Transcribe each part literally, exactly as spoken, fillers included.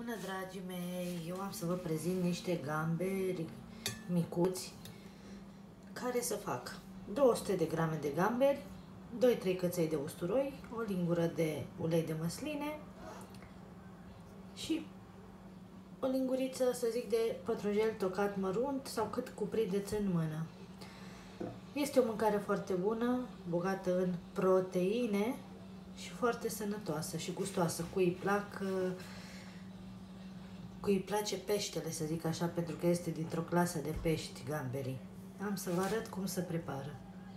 Bună, dragii mei! Eu am să vă prezint niște gamberi micuți care să fac două sute de grame de gamberi, doi trei căței de usturoi, o lingură de ulei de măsline și o linguriță, să zic, de pătrunjel tocat mărunt sau cât cuprindeți în mână. Este o mâncare foarte bună, bogată în proteine și foarte sănătoasă și gustoasă. Cui îi plac, cui îi place peștele, să zic așa, pentru că este dintr-o clasă de pești gamberii. Am să vă arăt cum se prepară.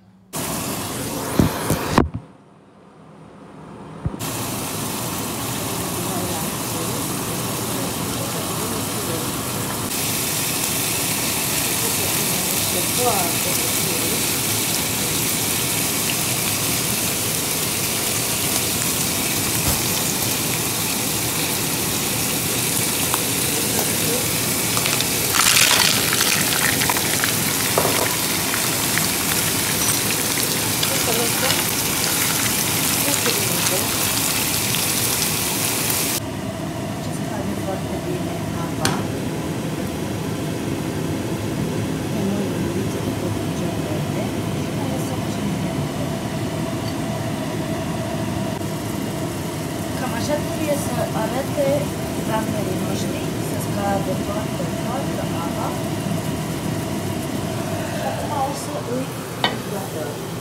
Foarte foarte bine apa. Noi lingurițe de pătrunjel verde și mai lăsăm cinci minute. Cam așa trebuie să arate gamberii noștri, să scadă toată, toată apa. Și acum o să îi platăm.